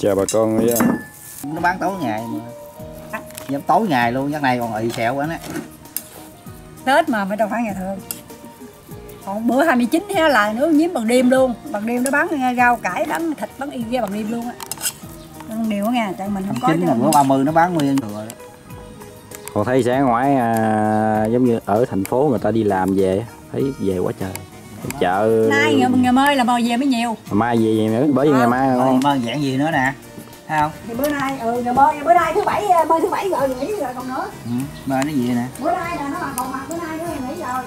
Chào bà con nhé. Nó bán tối ngày mà. Dám tối ngày luôn, cái này còn ì xẹo quá đó. Tết mà phải đâu phải ngày thường. Còn bữa 29 là nướng nhím bằng đêm luôn. Bằng đêm nó bán rau cải, bán thịt, bán y ra bằng đêm luôn á. Bằng điều á nha, tại mình không có. 29 là bữa 30 nó bán nguyên thừa đó. Còn thấy sáng ngoài giống như ở thành phố người ta đi làm về, thấy về quá trời. Chợ Nay ngày mai là mời về mới nhiều. Mai về nữa, bởi vì ngày mai Rồi dạng gì nữa nè. Thấy không? Thì bữa nay bữa nay thứ bảy rồi nghỉ rồi còn nữa. Mơ nó gì nè. Bữa nay nè nó còn mặt bữa nay nữa nghỉ rồi.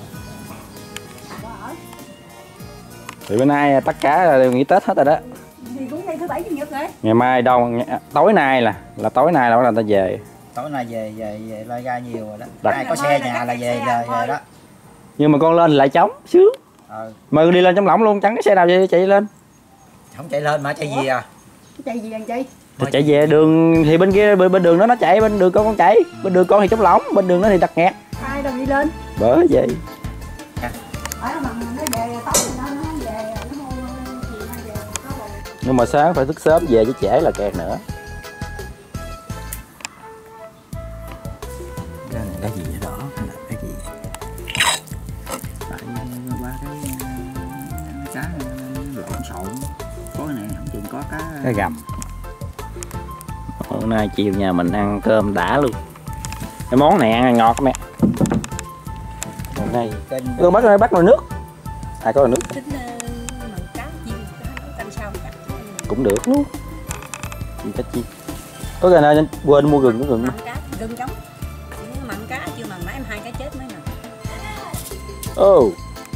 Thì bữa nay tất cả đều nghỉ Tết hết rồi đó. Thì cũng đây thứ bảy chủ nhật rồi. Ngày mai đâu, tối nay là tối nay là người ta về. Tối nay về lai ra nhiều rồi đó. Ai có xe nhà là về đó. Nhưng mà con lên lại trống sướng. Mà đi lên trong lỏng luôn, chẳng cái xe nào chạy lên. Không chạy lên mà chạy gì à? Chạy gì anh chị? Thì chạy về đường thì bên kia bên đường nó chạy, bên đường con chạy, bên đường con thì trống lỏng, bên đường nó thì đặt nghẹt. Ai đâu đi lên? Bởi vậy. Ở mà nó về tối nó về nó mua về có rồi. Nhưng mà sáng phải thức sớm về chứ trễ là kẹt nữa. Cái gì vậy đó? Cái gì? Tại ba cái cá lộn xộn. Tối này không chừng có Cái gầm. Hôm nay chiều nhà mình ăn cơm đã luôn. Cái món này ăn ngọt mẹ. Hôm nay tôi bắt nồi nước. Ai có nồi nước? Tính mặn cá chiên canh sao cắt. Cũng được luôn. Cá chiên. Có cái nào quên mua gừng, có gừng. Mặn cá gừng trống. Mặn cá chưa mà nãy em 2 cái chết mới nè. Ô.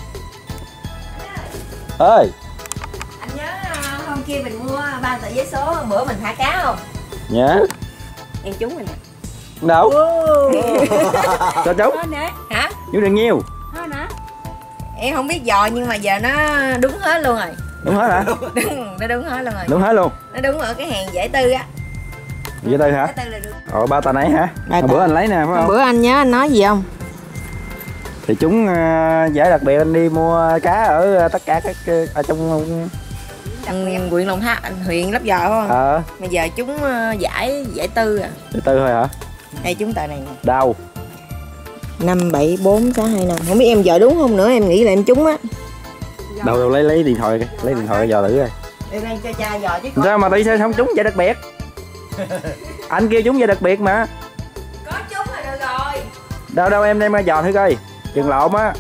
Ơi. Anh nhớ hôm kia mình mua 3 tờ vé số, bữa mình thả cá không? Nhớ. Em trúng rồi nè. Đâu? Cho trúng. Hả? Chú được nhiêu? Thôi nè. Em không biết dò nhưng mà giờ nó đúng hết luôn rồi. Đúng hết hả? Nó đúng hết luôn rồi. Đúng hết luôn. Nó đúng ở cái hàng giải tư á. Giải tư hả? Giải tư là được. Ba tờ nãy hả? Bữa anh lấy nè phải không? Bữa anh nhớ anh nói gì không? Thì chúng giải đặc biệt anh đi mua cá ở tất cả các ở trong Huyện Long Tháp, huyện Lấp Vò phải không? Bây giờ chúng giải tư à. Giải tư thôi hả? Đây chúng tờ này nè. Đâu? 5 7 4 6 2 5. Không biết em dò đúng không nữa, em nghĩ là em trúng á. Đâu lấy điện thoại kìa, lấy điện thoại dò thử coi. Đây cho cha dò chứ. Sao mà tại sao không trúng giải đặc biệt? Anh kêu trúng giải đặc biệt mà. Có trúng là được rồi. Đâu em đem ra dò thử coi. Chừng lộn á.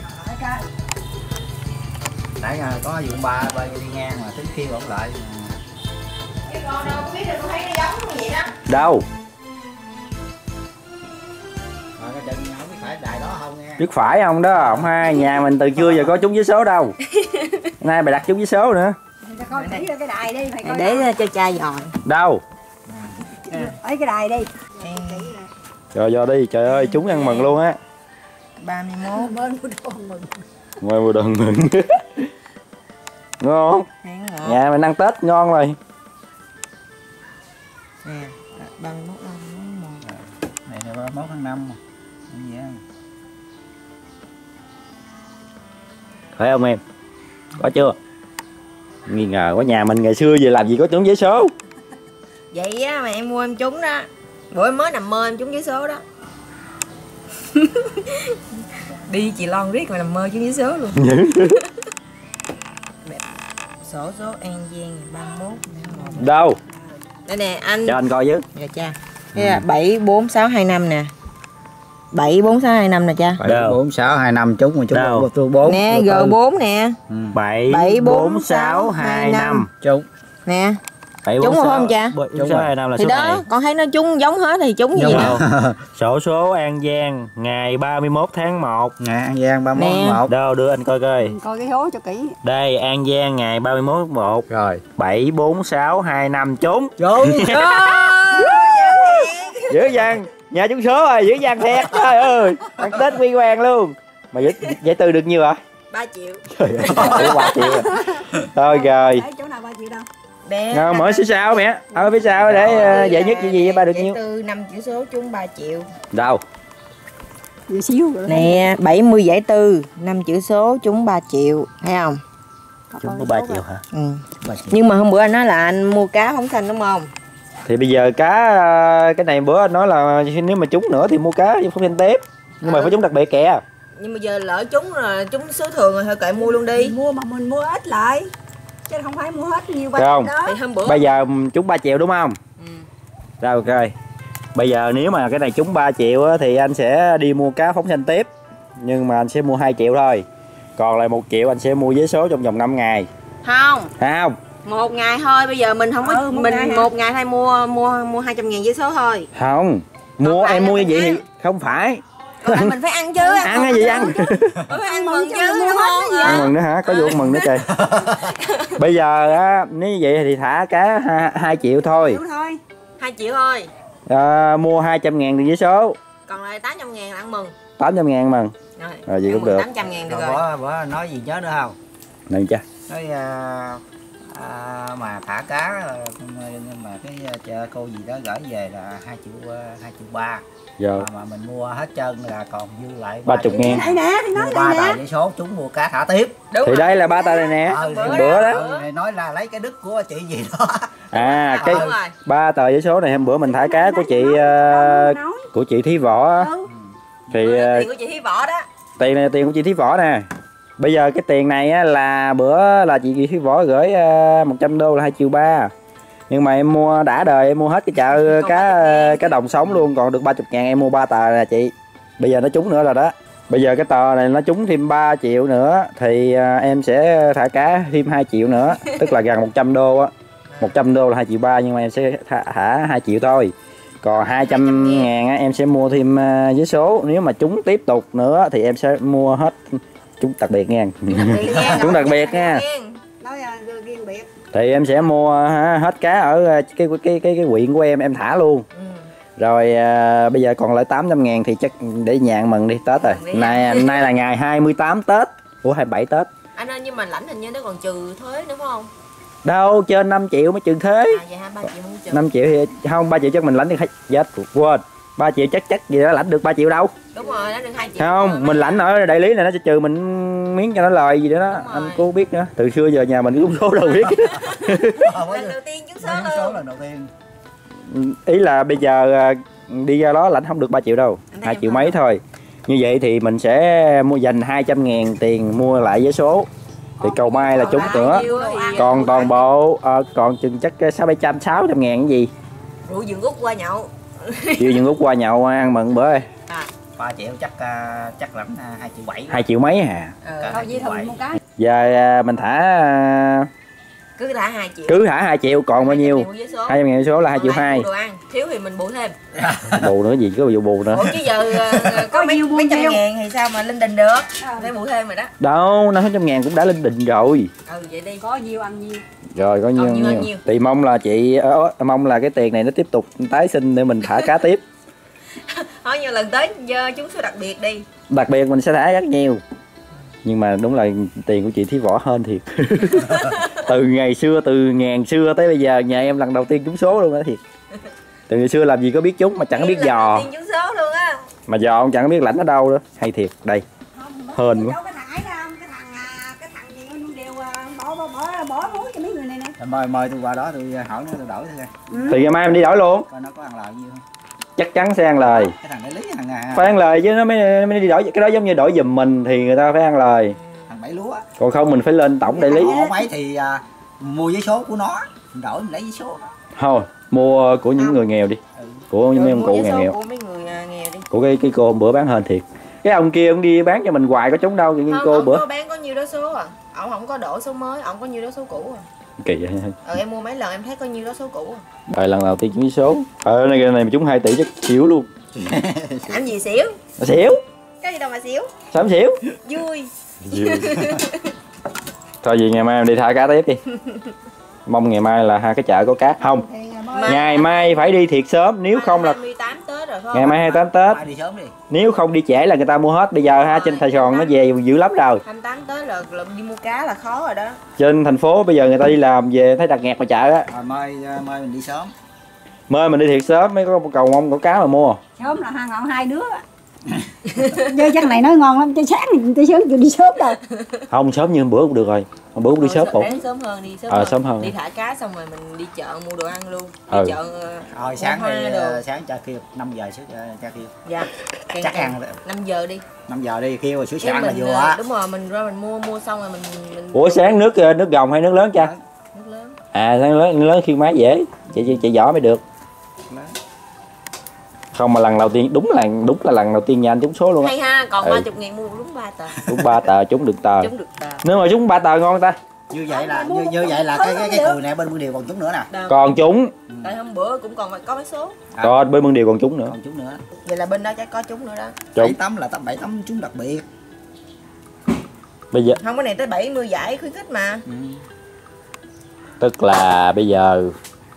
Nãy có vụ ba đi ngang mà tính kêu ổng lại. Cái con đâu biết được, tôi thấy nó giống vậy đó. Đâu? Cái chân không biết phải đài đó không nghe. Biết phải không đó, ông hai nhà mình từ trưa giờ có trúng vé số đâu. Nay bà đặt trúng vé số nữa. Coi kỹ cái đài đi, phải coi. Để cho cha dò. Đâu? Ấy cái đài đi. Rồi dò đi, trời ơi, chúng ăn mừng luôn á. 31 bên của đồ mừng. Ngoài mua đơn mừng. Ngon không? Nhà mình ăn Tết ngon rồi. Nè, 31 Này là 31 tháng 5 mà. Gì á? Phải không em? Có chưa? Nghi ngờ quá, nhà mình ngày xưa về làm gì có trúng vé số. vậy á mà em mua em trúng đó. Bữa em mới nằm mơ em trúng vé số đó. Đi chị Lon riết mà nằm mơ trúng vé số luôn. Sổ số An Giang 31 Đâu? đây nè anh. Cho anh coi với. Dạ cha. Đây là 74625 nè. 74625 nè cha. 74625 trúng mà trúng tôi 4. Nè G4 nè. 74625 trúng. Nè. Trúng không cha? 74625 là thì số đó, này. con thấy nó trúng giống hết thì trúng gì đâu. Sổ số An Giang ngày 31 tháng 1. Ngày An Giang 31 tháng 1. Đâu đưa anh coi coi. Coi cái hố cho kỹ. Đây An Giang ngày 31 tháng 1. Rồi. 74625 trúng. Trúng. Dữ dằn, nhà trúng số rồi, dữ dằn thiệt. Trời ơi, ăn Tết quy hoàng luôn. Mà giải tư được nhiêu hả? 3 triệu. Trời ơi, 3 triệu rồi. Thôi rồi. Chỗ nào 3 triệu đâu? Ngon, mở phía sau mẹ. Ở phía sau để giải nhất gì ba được nhiêu? Từ 5 chữ số trúng 3 triệu. Đâu? Vừa xíu rồi. Nè, 70 giải tư, 5 chữ số trúng 3 triệu, thấy không? Trúng có 3 triệu hả? Ừ. Nhưng mà hôm bữa anh nói là anh mua cá phóng xanh đúng không? Thì bây giờ cái này bữa anh nói là nếu mà trúng nữa thì mua cá không nên tiếp. Nhưng mà phải trúng đặc biệt kìa. Nhưng mà giờ lỡ trúng rồi, trúng số thường rồi thôi kệ mua luôn đi. Mua mà mình mua ít lại. Chứ không phải mua hết nhiều bánh Không. đó. Thì hôm bữa Bây giờ trúng 3 triệu đúng không? Ừ. Rồi ok. Bây giờ nếu mà cái này trúng 3 triệu á, thì anh sẽ đi mua cá phóng xanh tiếp. Nhưng mà anh sẽ mua 2 triệu thôi. Còn lại 1 triệu anh sẽ mua vé số trong vòng 5 ngày. Không. Không. 1 ngày thôi, bây giờ mình không có mình 1 ngày thôi mua 200.000 vé số thôi. Không. Mua Không phải em là mua như mình vậy ăn. thì không phải. Còn lại mình phải ăn chứ. Ăn cái gì ăn? Phải ăn mừng chứ đúng không? Ăn mừng nữa hả? Có vụ ăn mừng nữa trời. Bây giờ á, nếu như vậy thì thả cá 2 triệu thôi. 2 triệu thôi. Mua 200.000 tiền vé số. Còn lại 800.000 là ăn mừng. 800.000 mừng. Rồi gì cũng được. 800.000 được rồi. Bữa nói gì nhớ nữa không? Này cha. Nói mà thả cá nhưng mà cái cô gì đó gửi về là 2 triệu 3. Rồi. Mà mình mua hết trơn là còn dư lại 30.000. Đây nè, thì nói mua đây 3 nè. tờ giấy số chúng mua cá thả tiếp. Đúng Thì rồi. đây là 3 tờ này nè. Bữa đó. Này nói là lấy cái đức của chị gì đó. À cái Đúng rồi. 3 tờ giấy số này hôm bữa mình thả cá của chị Thí Võ. Thì Tiền của chị Thí Võ đó. tiền này là tiền của chị Thí Võ nè. Bây giờ cái tiền này á, là bữa là chị Thí Võ gửi 100 đô là 2 triệu 3. Nhưng mà em mua đã đời em mua hết cái chợ cá đồng sống luôn, còn được 30.000 em mua 3 tờ nè chị. Bây giờ nó trúng nữa rồi đó. Bây giờ cái tờ này nó trúng thêm 3 triệu nữa thì em sẽ thả cá thêm 2 triệu nữa, tức là gần 100 đô á. 100 đô là 2 triệu 3 nhưng mà em sẽ thả 2 triệu thôi. Còn 200.000 á, em sẽ mua thêm vé số. Nếu mà trúng tiếp tục nữa thì em sẽ mua hết trúng đặc biệt nha. Trúng đặc biệt nha. Nói riêng biệt. Thì em sẽ mua hết cá ở cái quyện của em thả luôn. Rồi bây giờ còn lại 800.000 thì chắc để nhà ăn mừng đi Tết rồi. Nay là ngày 28 Tết. Ủa 27 Tết. Anh ơi nhưng mà lãnh hình như nó còn trừ thuế nữa phải không? Đâu trên 5 triệu mới trừ thuế. À vậy hả? 3 triệu không trừ. 5 triệu thì không 3 triệu chắc mình lãnh được hết quên. 3 triệu chắc gì đó lãnh được 3 triệu đâu. Đúng rồi, nó được 2 triệu. Không, mình lãnh ở đại lý này nó sẽ trừ mình miếng cho nó lời gì đó đó. Anh cô biết nữa. Từ xưa giờ nhà mình trúng số đâu biết. Lần đầu tiên trúng số luôn. Lần đầu tiên. Ý là bây giờ đi ra đó lãnh không được 3 triệu đâu, 2 triệu mấy thôi. Như vậy thì mình sẽ dành 200.000 tiền mua lại vé số. Thì cầu may là trúng nữa. Còn toàn bộ còn chừng chắc 600-700-600 ngàn cái gì. Rượu dừng út qua nhậu. Chiều dừng út qua nhậu ăn mừng bữa ơi. 3 triệu chắc lắm 2 triệu 7. 2 triệu mấy hả? Thôi vậy thôi mua cái. Giờ mình thả Cứ thả 2 triệu. cứ thả 2 triệu còn bao nhiêu? 200.000 vé số là 2 triệu 2. Đồ ăn, thiếu thì mình bù thêm. Bù nữa gì có vụ bù nữa. Ủa chứ giờ có mấy trăm ngàn thì sao mà linh đình được? Phải bù thêm rồi đó. Đâu 500.000 cũng đã linh định rồi. Vậy đi. Có nhiêu ăn nhiêu. Rồi có nhiêu nhiêu. Thì mong là chị mong là cái tiền này nó tiếp tục tái sinh để mình thả cá tiếp. Thôi nhiều lần tới chúng số đặc biệt đi. Đặc biệt mình sẽ thả rất nhiều. Nhưng mà đúng là tiền của chị Thí Võ hên thiệt. Từ ngày xưa, từ ngàn xưa tới bây giờ nhà em lần đầu tiên trúng số luôn đó thiệt. Từ ngày xưa làm gì có biết trúng mà chẳng biết dò. Trúng số luôn á. Mà dò cũng chẳng biết lãnh ở đâu nữa. Hay thiệt, đây. Hên quá. Cái thằng gì nó đều bỏ muối cho mấy người này nè. Mời tôi qua đó tôi hỏi nó tôi đổi thôi. Thì ngày mai mình đi đổi luôn. Coi nó có ăn lời nhiêu không? Chắc chắn sẽ ăn lời. Cái thằng đại lý thằng Phải ăn lời chứ nó mới đi đổi. Cái đó giống như đổi giùm mình thì người ta phải ăn lời. thằng bảy lúa. Còn không mình phải lên tổng đại lý. Ủa mấy thì mua giấy số của nó, mình đổi mình lấy giấy số. Thôi, mua của những người nghèo đi. Của mấy ông cụ nghèo. Của mấy người nghèo đi. Của cái cô bữa bán hên thiệt. Cái ông kia ông đi bán cho mình hoài có trúng đâu, tự nhiên cô bữa. Không, bán có nhiêu đó số à. Ổng không có đổi số mới, ổng có nhiêu đó số cũ à. Kỳ vậy. Em mua mấy lần em thấy có nhiêu đó số cũ à. Rồi lần đầu tiên trúng số. Này mà trúng 2 tỷ chắc xỉu luôn. Làm gì xỉu? Xỉu. Cái gì đâu mà xỉu. Sao em xỉu? Vui. Thôi gì ngày mai em đi thả cá tiếp đi. Mong ngày mai là hai cái chợ có cá không. Ngày mai phải đi thiệt sớm, nếu không là 28 Tết rồi ngày mai 28 Tết. Đi sớm đi. Nếu không đi trễ là người ta mua hết. Bây giờ ha trên Sài Gòn nó về dữ lắm rồi. 28 Tết là đi mua cá là khó rồi đó. Trên thành phố bây giờ người ta đi làm về thấy đặt nghẹt ngoài chợ á. Mời mình đi sớm. Mời mình đi thiệt sớm mới có cầu mong có cá mà mua. Sớm là hai đứa. Chơi chắc này nói ngon lắm, chơi sáng thì chơi sớm chưa đi sớm đâu. Không sớm như hôm bữa cũng được rồi. Hôm bữa cũng đi sớm ổn. Sớm hơn đi, Sớm hơn. Đi thả cá xong rồi mình đi chợ mua đồ ăn luôn. Đi chợ rồi sáng thì sáng cho kêu 5 giờ cho kêu. Dạ. Chắc ăn 5 giờ đi. 5 giờ đi kêu rồi sửa sẵn là vừa. Đúng rồi, mình ra mình mua xong rồi mình Ủa sáng nước gồng hay nước lớn cha? Nước lớn. À nước lớn khiêng máy dễ. Chị giỏi mới được. Không mà lần đầu tiên đúng là lần đầu tiên nhà anh trúng số luôn á. Hay ha, còn 30.000 mua đúng 3 tờ. Trúng 3 tờ, trúng được tờ. Trúng được tờ. Nếu mà trúng 3 tờ ngon ta. Như vậy là cái cùi này bên Bưởi Điều còn trúng nữa nè. Còn trúng. Tại hôm bữa cũng còn có mấy số. Còn bên Bưởi Điều còn trúng nữa. Còn trúng nữa. Vậy là bên đó chắc có trúng nữa đó. 7 tấm là 7 tấm trúng đặc biệt. Bây giờ không, cái này tới 70 giải khuyến khích mà. tức là bây giờ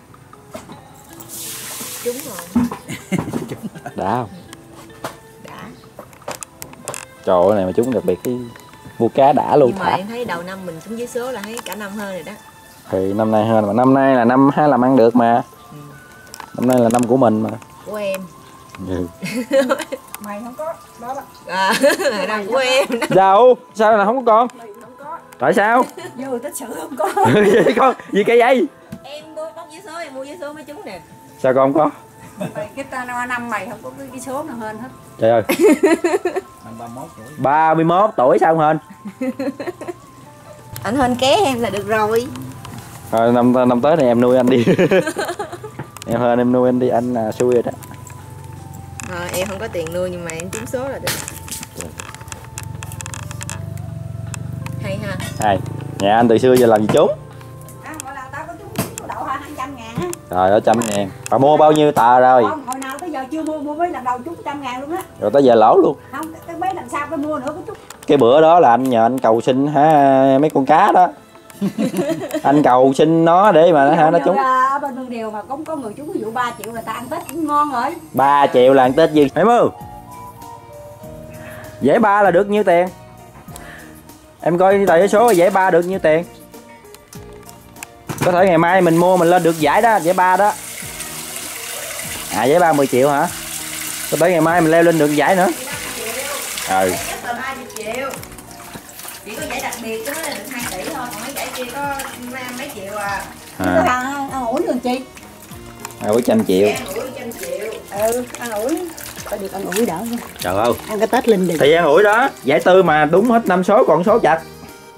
Trúng rồi. đã không? Đã. Trời ơi này mà trúng đặc biệt cái mua cá đã luôn. Nhưng mà em thấy đầu năm mình trúng với số là thấy cả năm hơn rồi đó. Thì năm nay hơn mà năm nay là năm hay làm ăn được mà. Năm nay là năm của mình mà. Của em. Mày không có đó là Năm của em. Đâu sao là không có con? không có. Tại sao? Vô tích sự không có. Vậy con gì cái giấy? Em mua bóc giấy số, em mua giấy số mới trúng nè. Sao con không có? Mày cái ta năm mày không có cái số nào hơn hết. Trời ơi. 31 tuổi. 31 tuổi sao không hên? Anh hên ké em là được rồi. Rồi năm tới này em nuôi anh đi. Em hên em nuôi anh đi, anh là xui rồi đó. Em không có tiền nuôi nhưng mà em trúng số là được. Hay ha. Hay. Nhà anh từ xưa giờ làm gì trúng? Gọi là tao có trúng đậu 200.000 á. Rồi đó 100.000. Bà mua bao nhiêu tờ rồi? Không, hồi nào tới giờ chưa mua mấy lần đầu trúng 100.000 luôn á. Rồi tới giờ lỗ luôn. Không, cái mấy lần sau cái mua nữa có trúng. Cái bữa đó là anh nhờ anh cầu xin mấy con cá đó. Anh cầu xin nó để mà nó trúng. Ở bên Bưởi Điều mà cũng có người trúng ví dụ 3 triệu người ta ăn Tết cũng ngon rồi. 3 triệu là ăn Tết gì? Em ơi. Dễ 3 là được nhiêu tiền? Em coi tờ giấy số dễ 3 được nhiêu tiền? Có thể ngày mai mình mua mình lên được giải đó, giải 3 đó. À giải 3 10 triệu hả? Có thể ngày mai mình leo lên được giải nữa. Ừ. Nhất là 30 triệu. Chỉ có giải đặc biệt đó là được 2 tỷ thôi, còn mấy giải kia có mấy triệu à. Ăn ủi luôn chị. À, 100 triệu. Ăn ủi 100 triệu. Ăn ủi. Phải được ăn ủi đỡ nha. Trời ơi. Ăn cái Tết linh đi. Thì ăn ủi đó, giải tư mà đúng hết 5 số còn số chặt.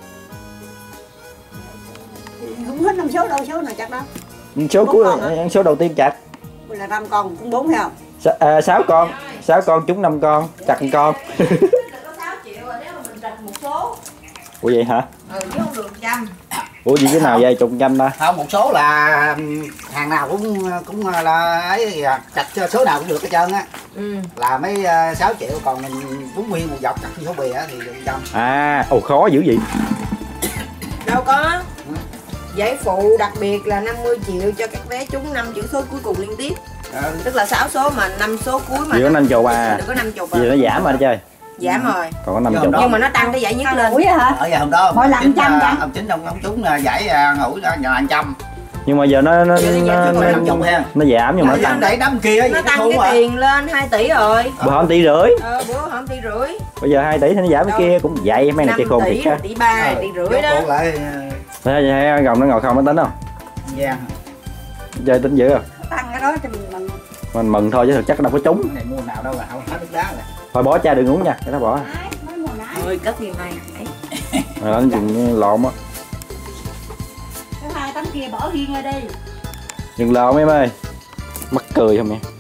Không hết 5 số đâu, số nào chặt đâu. Số cuối số đầu tiên chặt. Là 5 con cũng 4 phải không? 6 con. 6 con trúng 5 con, chặt 1 con. Là có 6 triệu rồi nếu mà mình chặt một số. Ủa vậy hả? Chứ không được 100. Ủa gì cái nào vậy trùng trăm ta? Không, một số là hàng nào cũng là ấy, chặt số nào cũng được hết trơn á. Là mấy 6 triệu, còn mình trúng nguyên một dọc chặt số bìa thì được 100. À, ồ khó dữ vậy. Đâu có. Giải phụ đặc biệt là 50 triệu cho các bé trúng 5 chữ số cuối cùng liên tiếp. Tức là 6 số mà 5 số cuối mà. Chỉ có 5 chục à. Được có 5 chục à. Vì nó giảm mà chơi. Giảm rồi. Còn có 5 chục. Nhưng mà nó tăng cái giải nhất lên. Ủi hả? Ở giờ hôm đó mỗi lần 100 vậy? ông Chính ông trúng giải ủi là 100. Nhưng mà giờ nó giảm nhưng mà nó tăng. Để đám kia nó tăng cái tiền lên 2 tỷ rồi. Bữa hôm 1,5 tỷ. Bữa hôm 1,5 tỷ. Bây giờ 2 tỷ thì nó giảm cái kia cũng vậy, mấy này chơi khôn thiệt á. 1,3 tỷ, 1,5 tỷ đó. Thấy gồng nó ngồi không nó tính không? Dạ. Chơi tính dữ không? Tăng cái đó cho mình mừng thôi chứ thực chất đâu có trúng. Cái này mua nào đâu là không hết nước đá rồi. Thôi bỏ cha đừng uống nha, cái đó bỏ. Ôi cất gì này. Rồi đánh chừng lộn á. Cái 2 tấm kia bỏ riêng ra đi. Đừng lộn em ơi. Mắc cười không em?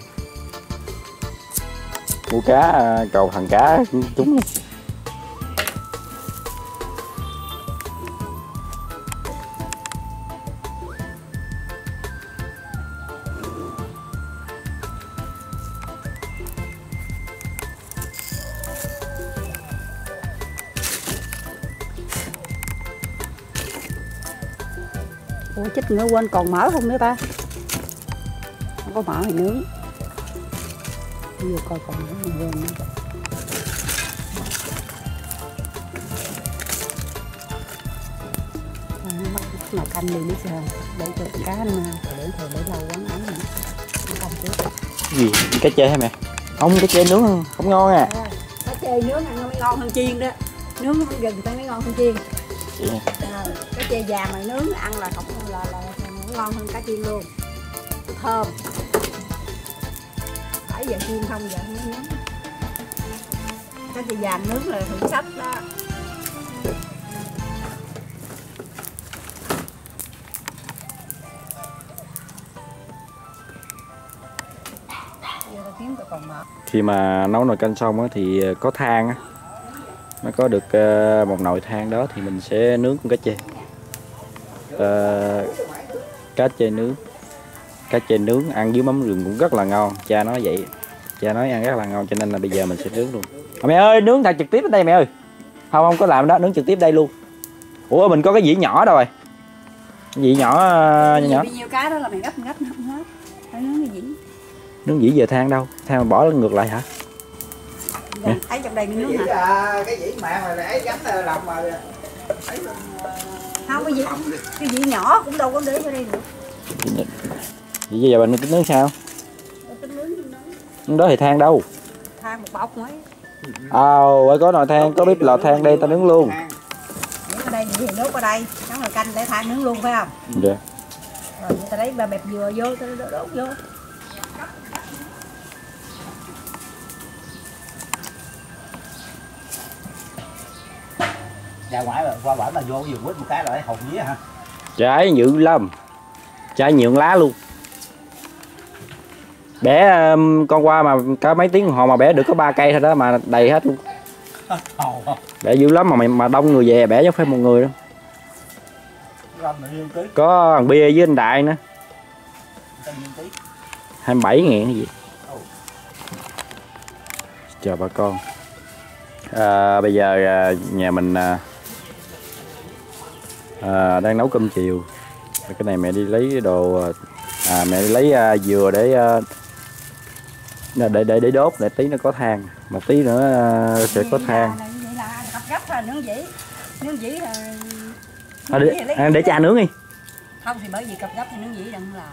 Mua cá cầu thằng cá trúng. Ủa chết nữa quên còn mỡ không nữa ta? Không có mỡ thì nướng. Bây giờ coi còn mỡ thì quên nữa. Mà canh đi biết sao? Để cho cá nó để lâu quá ấy nữa. Canh trước. Gì? Cá chê hả mẹ? Không, cá chê nướng không ngon à. chê nướng ăn nó mới ngon hơn chiên đó, nướng gừng ta mới ngon hơn chiên. Cá chê vàng mà nướng ăn là không là ngon hơn cá chiên luôn, thơm. 7 giờ chiên không giờ không nướng. Cá chê vàng nướng là thử sách đó. Khi mà nấu nồi canh xong thì có than á, nó có được một nồi than đó thì mình sẽ nướng con cá chê. Cá chê nướng ăn với mắm rừng cũng rất là ngon, cha nói vậy, cha nói ăn rất là ngon cho nên là bây giờ mình sẽ nướng luôn. Mẹ ơi, nướng thật trực tiếp ở đây mẹ ơi. Không có làm đó, nướng trực tiếp đây luôn. Ủa mình có cái dĩa nhỏ đâu rồi? Dĩa nhỏ nhỏ. Bao nhiêu cái đó là mày gấp không hết. Phải nướng cái dĩa. Nướng dĩ về than đâu, than bỏ ngược lại hả? Thấy trong đây cái nướng hả? Cái dĩ mẹ mà để gắn lòng mà không, cái dĩ nhỏ cũng đâu có để vô đây được. Vậy giờ bạn tính nướng sao? Nướng đó thì than đâu? Than một bọc mấy. Có nồi than, có bếp lò than đây ta nướng luôn. Nướng ở đây thì nướng ở đây, nấu là canh để than nướng luôn phải không? Dạ. Rồi người ta lấy ba bẹp dừa vô, ta đốt vô. ra ngoài rồi qua bển là vô vườn quýt một cái rồi hồn vía hả? Trái dữ lắm, trái nhượng lá luôn. Bẻ con qua mà có mấy tiếng đồng hồ mà bẻ được có 3 cây thôi đó mà đầy hết luôn. Bẻ dữ lắm mà đông người về bẻ chứ không phải một người đâu. Có thằng Bia với anh Đại nữa. 27.000 cái gì. Chào bà con. Bây giờ nhà mình đang nấu cơm chiều. Cái này mẹ đi lấy đồ, mẹ đi lấy dừa để đốt, để tí nó có than, một tí nữa sẽ có than. Vậy là gấp thôi, nướng dĩ Để cha nướng đi. Không thì bởi vì cặp gấp thì nướng dĩ đừng làm.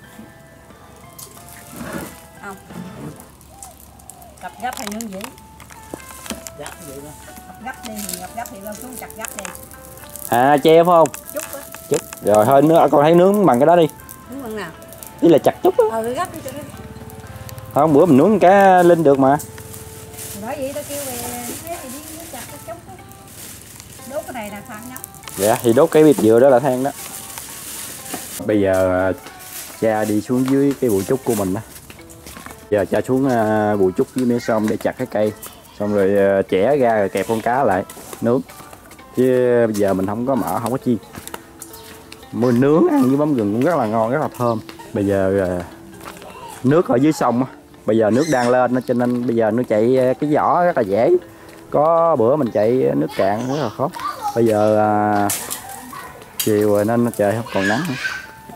Không. Cặp gấp hay nướng dĩ? Gấp vậy đó. Gấp đi thì gấp thì lên xuống chặt gấp đi. Che phải không? Chút. Rồi thôi nữa con thấy nướng bằng cái đó đi. Nướng bằng nào? Ý là chặt chút á. Gấp đi cho nó. Không, bữa mình nướng cá linh được mà. Nói vậy tao kêu về thì đi chặt cái chút đó. Đốt cái này là than nhóc. Dạ, thì đốt cái bếp dừa đó là than đó. Bây giờ cha đi xuống dưới cái bụi trúc của mình đó. Giờ cha xuống bụi trúc dưới mé sông để chặt cái cây. Xong rồi chẻ ra rồi kẹp con cá lại nướng. Chứ bây giờ mình không có mỡ, không có chiên. Mình nướng ăn với mắm gừng cũng rất là ngon, rất là thơm. Bây giờ nước ở dưới sông á, bây giờ nước đang lên cho nên bây giờ nó chạy cái vỏ rất là dễ. Có bữa mình chạy nước cạn rất là khó. Bây giờ chiều rồi nên trời không còn nắng nữa.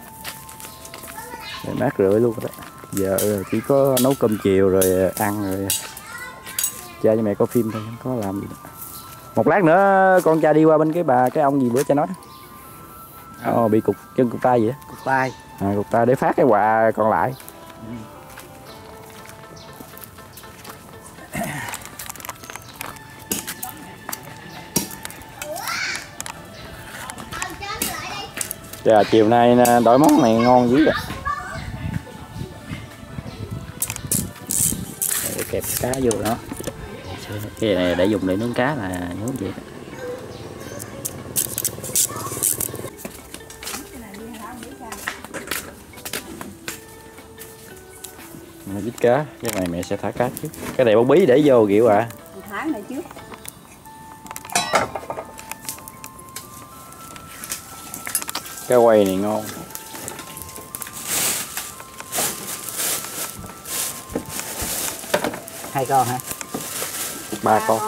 Mát rượi luôn đó. Giờ chỉ có nấu cơm chiều rồi ăn rồi cha với mẹ có phim thôi, không có làm gì nữa. Một lát nữa con cha đi qua bên cái ông gì bữa cha nói đó. Bị chân cụt tay vậy đó. Cụt tay. Cụt tay để phát cái quà còn lại. Dạ, chiều nay đổi món này ngon dữ rồi. Để kẹp cá vô đó. Cái này để dùng để nướng cá là nhớ vậy đó. Vít cá, cái này mẹ sẽ thả cá trước. Cái này bông bí để vô kiểu Thả này trước. Cá quay này ngon. Hai con hả? 3 con.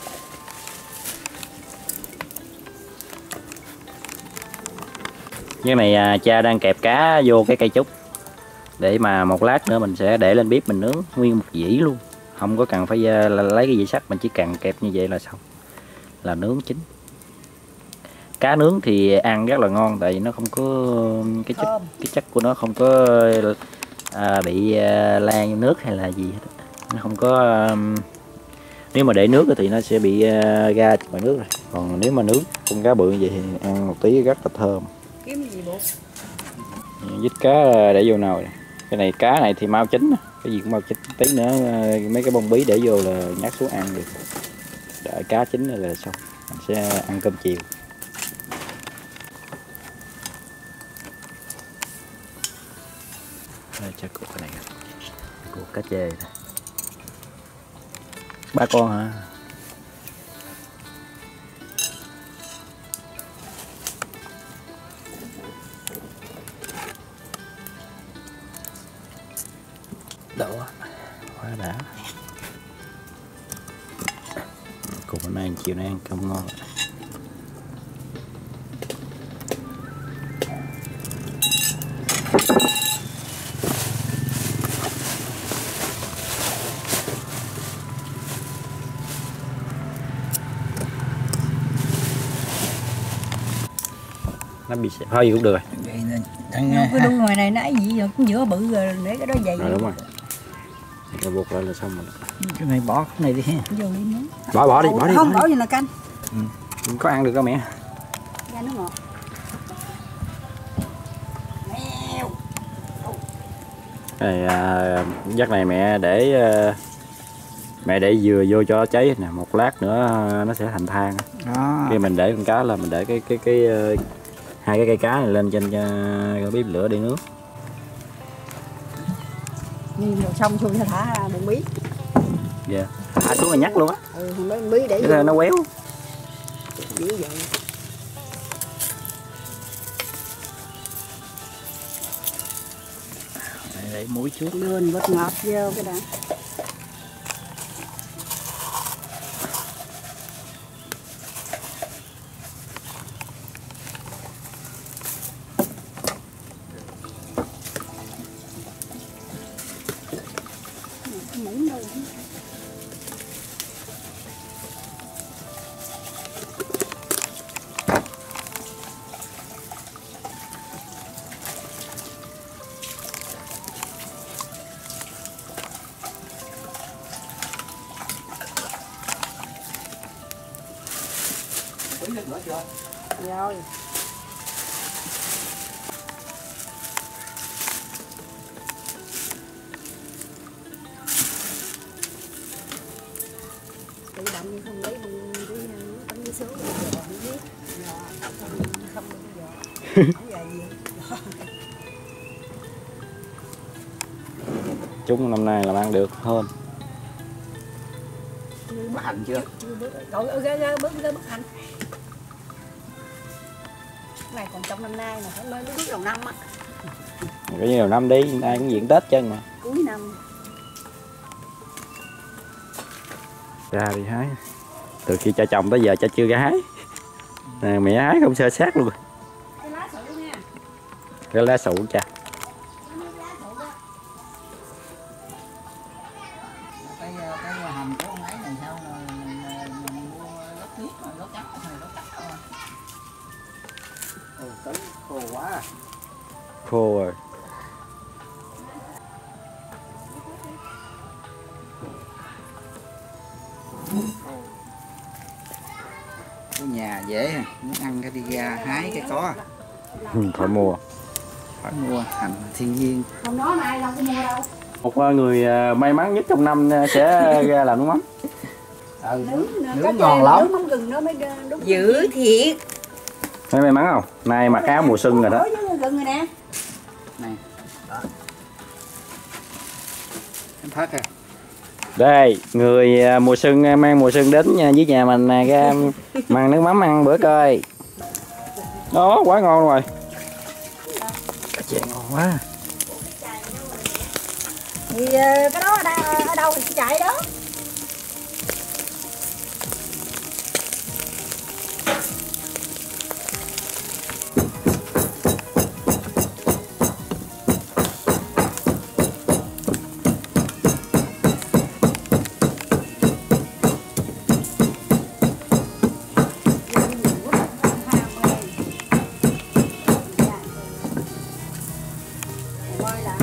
Cái này cha đang kẹp cá vô cái cây trúc. Để mà một lát nữa mình sẽ để lên bếp mình nướng nguyên một dĩ luôn. Không có cần phải lấy cái dĩa sắt, mình chỉ cần kẹp như vậy là xong. Là nướng chín. Cá nướng thì ăn rất là ngon tại vì nó không có cái chất của nó không có bị lan nước hay là gì hết. Nó không có Nếu mà để nước thì nó sẽ bị ra ngoài nước rồi. Còn nếu mà nướng con cá bự như vậy thì ăn một tí rất là thơm. Kiếm gì bộ? Vít cá để vô nồi. Cái này cá này thì mau chín, cái gì cũng mau chín. Tí nữa mấy cái bông bí để vô là nhắc xuống ăn được. Đợi cá chín là xong, mình sẽ ăn cơm chiều. Đây, cho cục cái này, cục cá chê này. 3 con hả? Đậu quá đã. Cùng hôm nay chiều nay ăn cơm ngon. Nó bị thôi gì cũng được rồi. Vậy nên cái đuôi ngoài này nó ấy gì rồi, cũng giữa bự rồi để cái đó dày. Rồi đúng rồi. Rồi buộc lại là xong rồi. cái này bỏ cái này đi ha. Vô đi nữa. Bỏ đi. Không bỏ gì là canh. Có ăn được không mẹ? Ra nước ngọt. Này dắt này mẹ để dừa vô cho cháy nè, một lát nữa nó sẽ thành than. Đó. Khi mình để con cá là mình để cái hai cái cây cá này lên trên cái bếp lửa để nướng. Nhìn rồi xong xuôi thả ra bụng bí. Dạ. Thả xuống là nhắc luôn á. Mấy bí để Cái nó quéo. dữ vậy. Để muối trước. Lên bớt ngọt vô cái đã. Muỗng đâu. Rồi. Tự động như không lấy cái tấm giấy số rồi không biết. Không được giờ. Không về gì. Chúng năm nay làm ăn được hơn. Bắt hành chưa? Rồi ra bước hành. Này còn trong năm nay mà phải mới bước đầu năm á. Cái nhiều năm đi, ai cũng diện Tết chân mà. Cuối năm. Ra đi hái. Từ khi cho chồng tới giờ cho chưa ra hái. Nè, mẹ hái không sơ sát luôn. Cái lá sụ nha. Cái lá sụ cha. Cái hầm của con ấy này sao mình mua lót nước mà lót trắng hay lót cắt không? Ồ, tới khô quá. Khô rồi. Ở nhà dễ, muốn ăn cái đi ra hái cái có. Khỏi mua. Phải mua hành thiên nhiên. Không nói mà ai đâu có mua đâu. Một người may mắn nhất trong năm sẽ ra làm nước mắm. Nướng ngon lắm. Nướng mắm gừng nó mới đúng. Dữ thiệt. Thấy may mắn không? Nay mặc áo mùa xuân rồi đó. Gừng rồi nè. Này. Đó. Em thắt kìa. Đây, người mùa xuân mang mùa xuân đến với nhà mình ra mang nước mắm ăn bữa coi. Đó, quá ngon rồi. Cá chê ngon quá. Thì cái đó ở đâu thì chạy đó.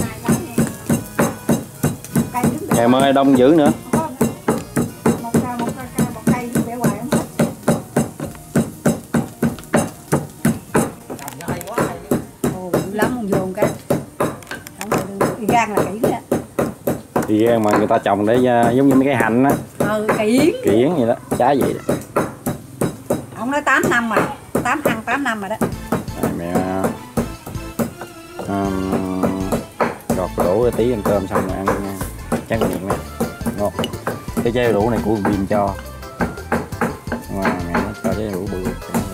Ngày mai đông dữ nữa. Một Thì gan là kiển đó. Thì mà người ta trồng để giống như mấy cái hành á. Kiển. Kiển vậy đó, trái vậy đó. Ông nói 8 năm rồi, 8 năm rồi đó. Rồi mẹ gọt đổ tí ăn cơm xong rồi ăn tráng miệng nè, ngon. Cái chai rượu này của Biên cho. Wow, mẹ nó cho chai rượu bự.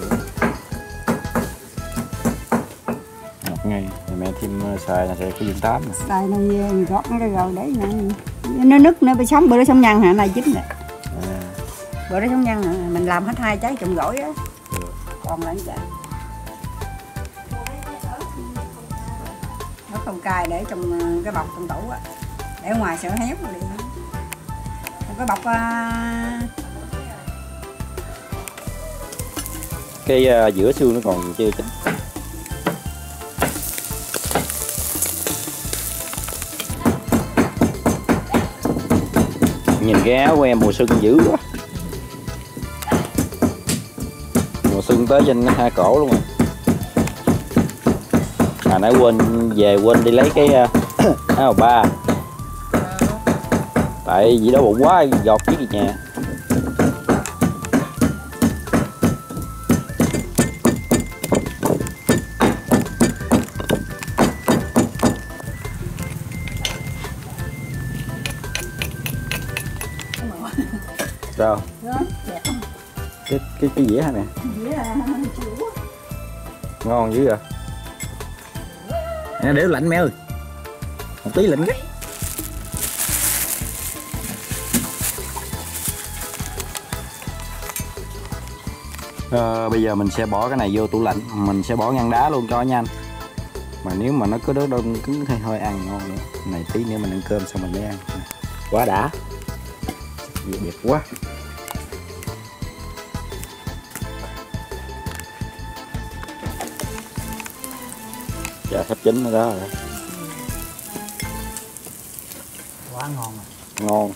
Ngọt ngay, rồi mẹ thêm xoài là sẽ có viên 8 nè. Xoài này gót nó rồi để nè. Nó nứt nữa, bữa đó sống nhân hả, này chín nè. Bữa đó sống nhân hả, mình làm hết 2 trái trồng gỏi á. Còn lại chạy. Nó không cài để trong cái bọc trong tủ á. Để ngoài sợ héo rồi đi. Cái bọc cái giữa xương nó còn chưa chín. Nhìn cái áo của em mùa xuân dữ quá. Mùa xuân tới trên hai cổ luôn rồi. Nãy quên đi lấy cái áo ba. Tại vì đó bụng quá giọt với nhà. Sao? Cái dĩa hả nè? Ngon dữ vậy. Nè để lạnh mẹ ơi. Một tí lạnh cái. Bây giờ mình sẽ bỏ cái này vô tủ lạnh, mình sẽ bỏ ngăn đá luôn cho nhanh. Mà nếu mà nó cứ đó đông cứng thì hơi ăn ngon nữa. Này tí nữa mình ăn cơm xong mình mới ăn. Quá đã. Đẹp quá. Dạ sắp chín rồi đó. Quá ngon rồi. Ngon.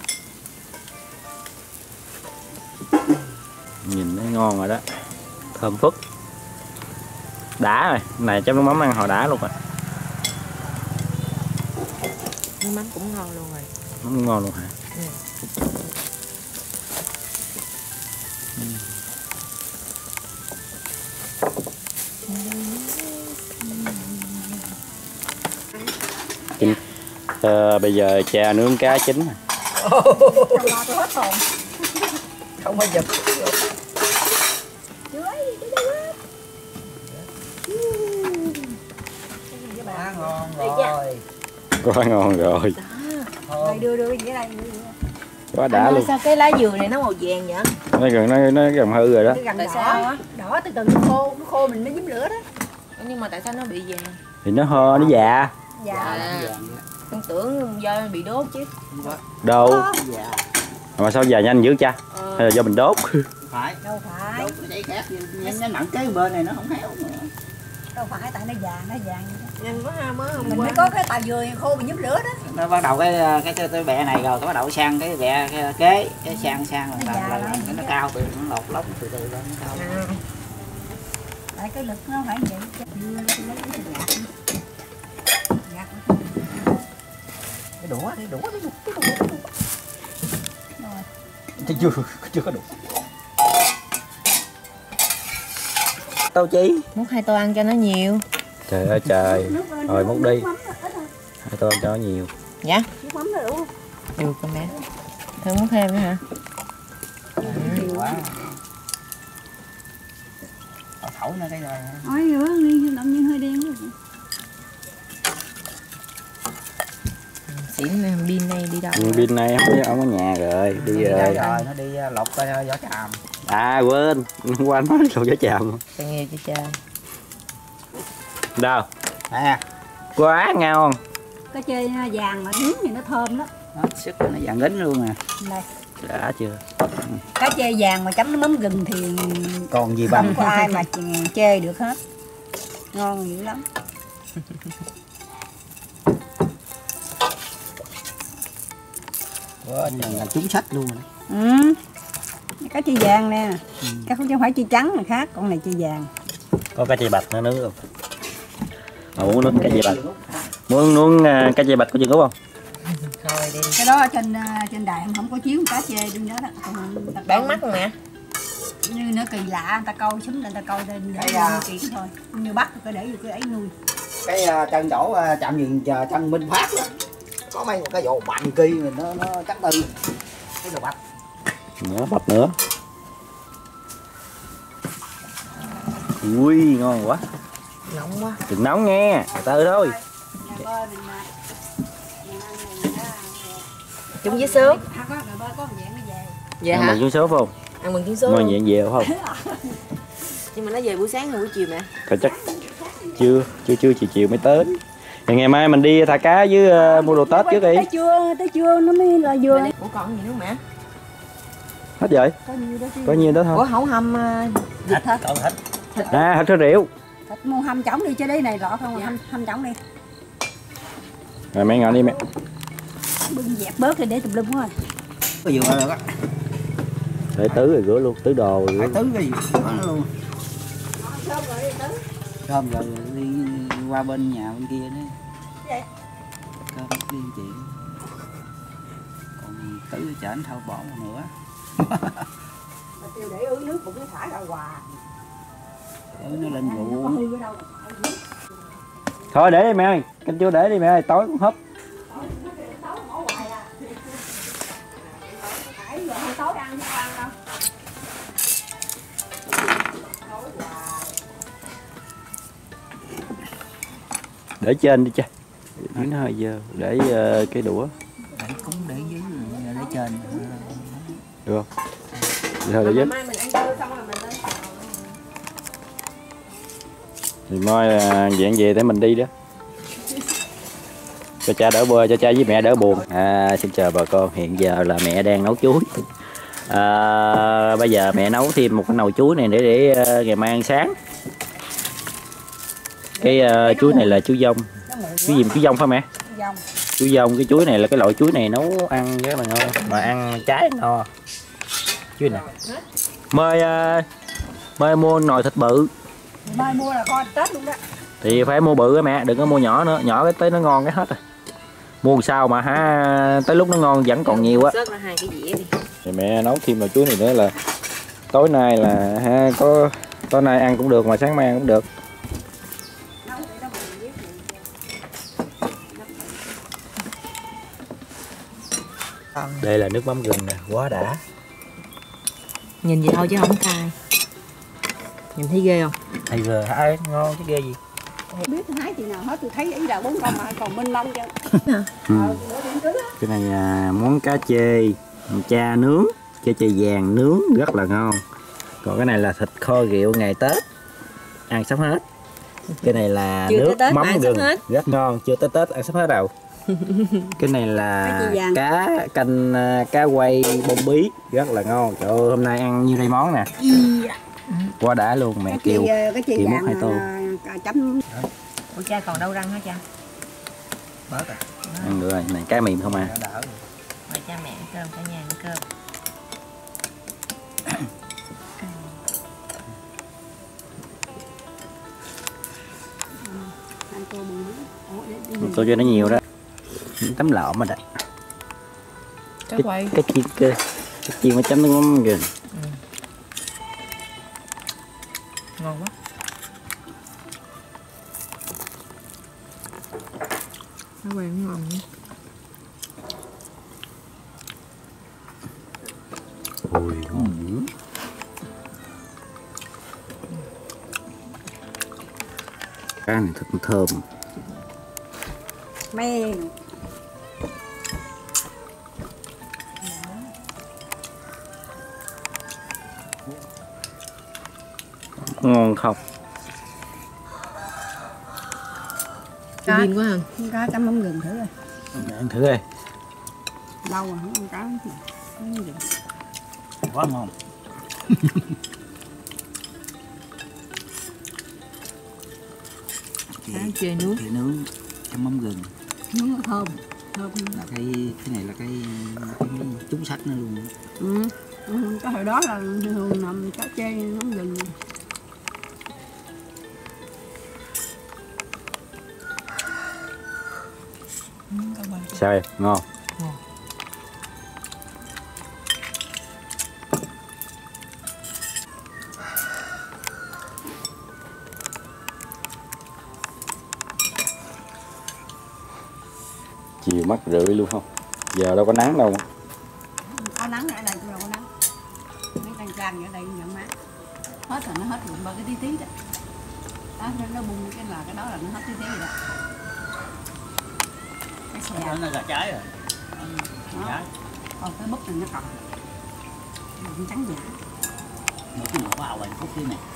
Nhìn thấy ngon rồi đó. Thơm phức. Đã rồi, này chấm nước mắm ăn hồi đã luôn rồi. Nước mắm cũng ngon luôn rồi. Mắm ngon luôn hả? Bây giờ cha nướng cá chín rồi. Không có giật. Quá ngon rồi. Quá ngon rồi. Đây đưa cái dĩa đây. Quá đã luôn. Sao cái lá dừa này nó màu vàng vậy? Nó gần hư rồi đó. Tại sao á? Đỏ từ từ nó khô mình mới giếm lửa đó. Nhưng mà tại sao nó bị vàng? Thì nó già. Dạ. Con tưởng do bị đốt chứ. Đâu. Mà sao già nhanh dữ cha? Hay là do mình đốt? Phải. Đâu phải. Đốt cái khác nhánh mặn kế bên này nó không héo nữa. Đâu phải, tại nó già Nhanh quá ha, mới hôm mình qua. mới có cái tàu dừa khô mình giếm lửa đó. Nó bắt đầu cái bẹ này rồi cái bắt đầu sang cái bẹ kế cái sang là nó cao từ nó lột lóc từ lên nó cao. Tại cái lực nó phải vậy. Cái đũa. Chưa có đủ. Tô Chí Múc 2 tô ăn cho nó nhiều. Trời ơi trời. Rồi múc đi. 2 tô cho nó nhiều. Dạ. Nước mắm nó đủ. Được con mẹ. Thôi múc thêm nữa hả? nhiều quá. Thổi nó cái rồi. Ôi nữa, đi tự nhiên hơi đen quá. Xỉn pin này đi đâu? Pin này không có nhà rồi, đi rồi. Nó đi lột vỏ tràm. À quên, hôm qua nói lột vỏ tràm. Tao nghe cho cha. Đâu? À, Quá ngon. Cái chê vàng mà nướng thì nó thơm lắm. nó sức nó vàng dính luôn nè. Đây. Đã chưa? Cá chê vàng mà chấm nước mắm gừng thì Còn gì bằng. không có ai mà chê được hết. Ngon dữ lắm. Là trúng sách luôn rồi. Ừ. Cá chê vàng nè. Cái không phải chê trắng mà khác, con này chê vàng. Có cá chê bạch nữa nướng không? Mà muốn nướng cá chê bạch. Muốn cá chê bạch của Trần Út không? Thôi đi. Cái đó trên đài không có chiếu cá chê trên đó đó. Bán mắt không mẹ? Như nó kỳ lạ, người ta câu súng người ta câu lên để nuôi kiện thôi. Như bắt cứ để vô cái ấy nuôi. Cái chân chỗ chạm nhìn chân Minh Phát đó. Có mấy một cái vụ bành kia mình nó chắc tư. Cái đồ bạch. Nữa bạch nữa. Ui ngon quá. Nóng quá. Đừng nóng nghe, từ thôi. Trứng với sốt. Dạ Ăn hả? bằng trứng sốt không? Ăn bằng trứng sốt Ngon luôn. dạng dèo không? Nhưng mà nó về buổi sáng hay buổi chiều mẹ? Thôi chắc chưa chiều mới tới. Thì ngày mai mình đi thả cá với mua đồ Tết trước đi. Tới trưa nó mới là vừa. Ủa còn gì nữa mẹ? Hết rồi. Có nhiêu đó thôi. Ủa không hầm Thịt hả? Còn thịt. Thịt sữa rượu. Thịt mua hầm trống đi chứ đấy này rõ không? Hầm trống đi. Rồi mẹ ngồi đi mẹ. Bưng dẹp bớt thì để tùm lum quá. Có vừa được á. Để tứ rồi rửa luôn, tứ đồ rồi. Phải tứ cái gì đó luôn. Cơm rồi đi qua bên nhà bên kia đấy. Vậy? Cơm liên chuyện. Còn tứ chở anh thâu bỏ một nữa. Tiêu để ứ nước cũng nó thả ra hoài. Nó lên vụ. Thôi để đi mẹ ơi, canh chua để đi mẹ ơi, tối cũng hấp. Để trên đi cha. Dưới nó hơi dơ, để cái đũa. Để cúng để dưới để trên. Được không? Thôi để dưới. mai mình ăn trưa xong rồi mình lên. Thì mai dạng về để mình đi đó. Cho cha đỡ bơ, cho cha với mẹ đỡ buồn. Xin chào bà con, hiện giờ là mẹ đang nấu chuối. Bây giờ mẹ nấu thêm một cái nồi chuối này để ngày mai ăn sáng. Cái chuối này là chuối dông. Chuối gì chuối dông phải mẹ? Chuối dông, cái chuối này là cái loại chuối này nấu ăn với bạn ơi, mà ăn trái no. Chuối này. Mời mua nồi thịt bự. Mai mua là con Tết luôn đó. Thì phải mua bự á mẹ, đừng có mua nhỏ nữa, nhỏ cái tới nó ngon cái hết rồi. Mua sao mà tới lúc nó ngon vẫn còn nhiều á. Xớt ra 2 cái dĩa đi. Thì mẹ nấu thêm nồi chuối này nữa là tối nay là có tối nay ăn cũng được mà sáng mai ăn cũng được. Đây là nước mắm gừng nè, quá đã. Nhìn vậy thôi chứ không cay. Nhìn thấy ghê không? Thầy giờ ai ngon chứ ghê gì. Biết hái chị nào hết tôi thấy ý là 4 con mà còn minh mông chứ. Cái này món cá chê cha nướng, chê vàng nướng rất là ngon. Còn cái này là thịt kho rượu ngày Tết, ăn sắp hết. Cái này là chưa nước Tết mắm gừng hết. rất ngon, chưa tới Tết ăn sắp hết đâu. Cái này là cá canh cá quay bông bí rất là ngon. Trời ơi, hôm nay ăn như đây món nè. Quá đã luôn, mẹ kêu kêu múc 2 tô. Chấm. Ủa cha còn đâu răng hả cha? Bớt à. Ăn được rồi, này cá mềm không à. Mời cha mẹ ăn cơm, cả nhà ăn cơm. Tôi cho nó nhiều đó. Tấm lợm mà đó. Cá quay. Cái chiên mới chấm nước mắm gừng. Ngon quá. Cá quay cũng ngon nữa. Ôi ngon. Cá này thật thơm. Men. Ngon không? Cá quá hả? Cá chấm mắm gừng thử rồi. Ăn thử đi. Lâu rồi không ăn cá. Quá ngon. Cá chê nướng. Chê nướng chấm mắm gừng. Nướng thơm. Thơm. Là cái này là cái trúng sách nó luôn. Cái hồi đó là thường nằm cá chê mắm gừng. Sao em? Ngon. Chiều mát rượi luôn không? Giờ đâu có nắng đâu. Có nắng ở đây cũng đâu có nắng. Mấy trang trang ở đây cũng vẫn mát. Hết rồi, nó hết rụng bao cái tí tí đó. Đó, nó bung cái đó là nó hết tí tí rồi đó. Cái xe. Nó ra trái rồi. Đó. Còn cái búp này nó còn. Nó trắng giả. Một cái lỗ ảo phút thế này.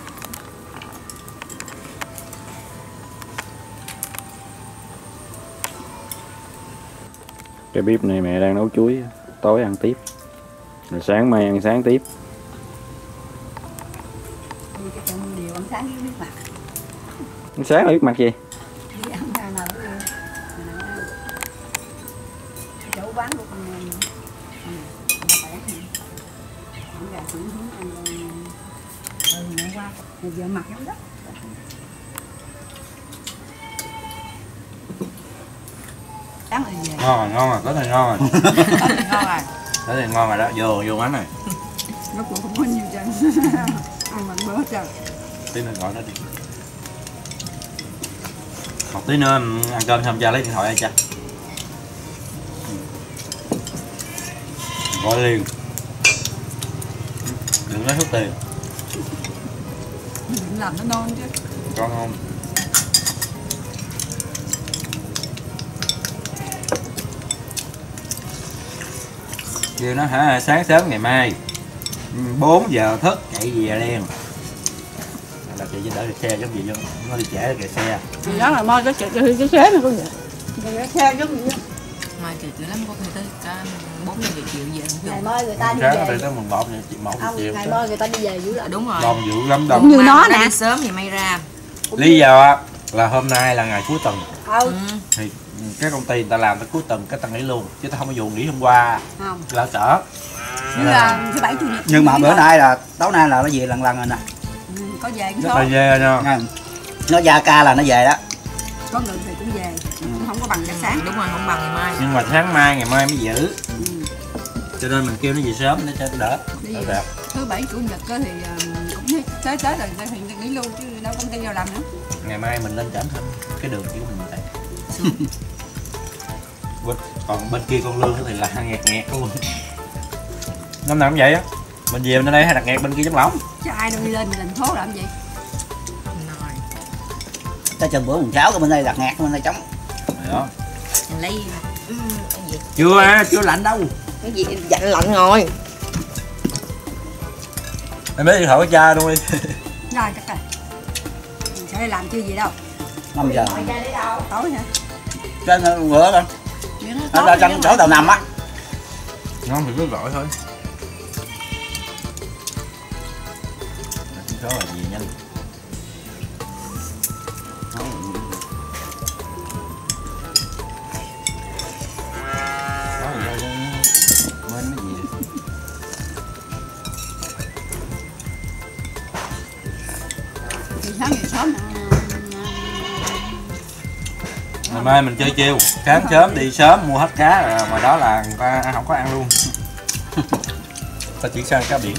Cái bếp này mẹ đang nấu chuối, tối ăn tiếp. Rồi sáng mai ăn sáng tiếp. Cái chừng điều ăn sáng với biết mặt. Ăn sáng là biết mặt gì? Đi ăn ra nào cũng được. Chỗ quán của con em nữa. Ăn gà xuống ăn ngày qua. Rồi giờ mặt giống đó. Ngon rồi, có thể ngon rồi. Ngon rồi. Có thể ngon rồi đó, vô bánh này. Nó cũng không có nhiều chân. Ăn bằng bữa trời. Tí nữa gọi nó đi. Một tí nữa ăn cơm xong cha lấy điện thoại ra cha. Gọi liền. Đừng nói hút tiền. Đừng làm nó non chứ. Con không? Kêu nó hả, sáng sớm ngày mai 4 giờ thức chạy về liền. Là chạy cho đỡ được xe giống gì chứ, nó đi trễ kẹt xe. Thì đó là moi cái xe này con vậy. Cái xe giống gì đó. Mai trời lắm có người tới cả 4-5 triệu về. Ngày mai người ta đi Sáng về. đi tới mùng 1 triệu. Ngày mai người ta đi về dữ lắm. Đúng rồi. Đông dữ lắm đông. Cũng như nó Mai nè. đi sớm thì may ra. Lý do là hôm nay là ngày cuối tuần. Ừ. Thì cái công ty người ta làm tới cuối tuần cái ta nghỉ luôn, chứ ta không có dù nghỉ hôm qua. Không. Là sợ. Như là thứ bảy chủ nhật. Nhưng mà bữa nay là tối nay là nó về lần rồi nè. Có về cái Rất số. là dê nha. Nó ra ca là nó về đó. Có người thì cũng về. Cũng không có bằng cái sáng. Đúng rồi, không bằng ngày mai. Nhưng mà sáng mai ngày mai mới giữ. Cho nên mình kêu nó về sớm để cho nó đỡ. Đỡ đẹp. Thứ bảy chủ nhật thì cũng tới rồi thì nghỉ luôn chứ đâu công ty nào làm nữa. Ngày mai mình lên trển thêm cái đường của mình đây. Còn bên kia con Lương thì là nghẹt luôn. Năm nào cũng vậy á. Mình về bên đây hay đặt nghẹt bên kia giống lỏng. Chứ ai đâu đi lên thành phố làm gì. Rồi. Tới chừng bữa mùng 6 cái bên đây đặt ngạt bên đây trống. Đó. Lấy cái gì? Chưa lạnh đâu. Cái gì dạnh lạnh rồi. Em lấy điện thoại của cha luôn đi. Rồi chắc rồi. Mình sẽ làm chưa gì đâu. 5 giờ. Tối hả? Trên bữa con. Nó ra trong chỗ tàu nằm á. Ngon thì cứ gọi thôi. Số là gì nhanh. Bên cái gì. Thì sáng ngày sớm Ngày mai mình chơi chiều, sáng sớm đi sớm mua hết cá rồi mà đó là người ta không có ăn luôn. Ta chỉ sang cá biển.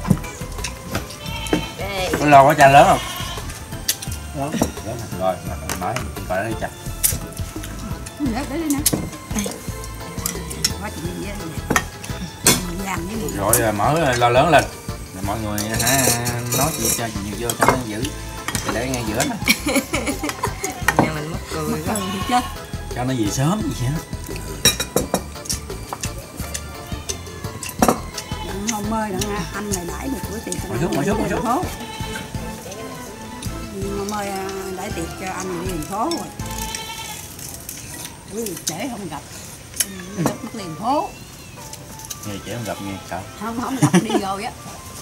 Có lo có cha lớn không? Lớn. Rồi, nói phải đây chặt. để đi nè. Quá chuyện gì vậy? Làm với người. Rồi mở lo lớn lên. Rồi mọi người hả nói gì cho nhiều vô cho nó giữ. Để ngay giữa nè. Nhà mình mất cười quá. Thì chết. Cho nó về sớm gì hết. Không ơi, anh này đãi một bữa tiệc cho Một chút. Ông ơi đãi tiệc cho anh đi thành phố rồi. Trễ không gặp. Mất liền phố. Nghe trẻ không gặp nghe sợ. Không gặp đi rồi á.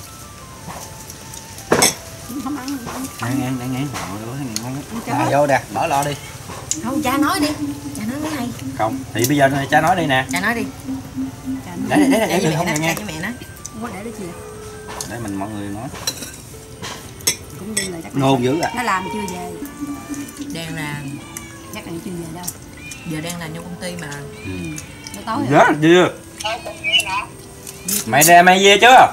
Không ăn. Ngán À, vô nè, mở lo đi. Không, cha nói đi. Cha nói cái này. Không, thì bây giờ cha nói đi nè. Cha nói đi. Để cho không mẹ nghe. cho mẹ nói. Không có để đó chị. Để mình mọi người nói. Cũng như là chắc Nôn dữ à. nó làm chưa về. Đang làm. Chắc là chưa về đâu. Giờ đang làm trong công ty mà. Tối Rất là chưa. Mày về chưa?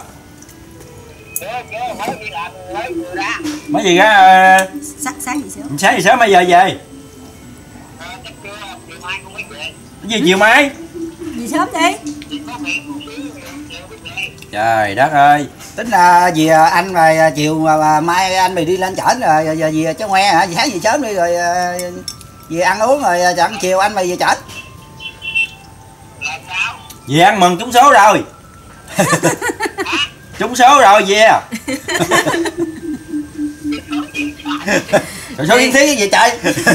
Mấy gì á? sáng gì sớm. Sáng gì sớm bây giờ về? Cái gì chiều mai? Gì sớm đi. Trời đất ơi. Tính là gì anh mà chiều mà mai anh mày đi lên trển rồi giờ gì chứ ngoe hả? Sáng gì sớm đi rồi về ăn uống rồi chẳng chiều anh mày về trển. Về ăn mừng trúng số rồi. Trúng số rồi về. Rồi số kiến thiết cái gì trời?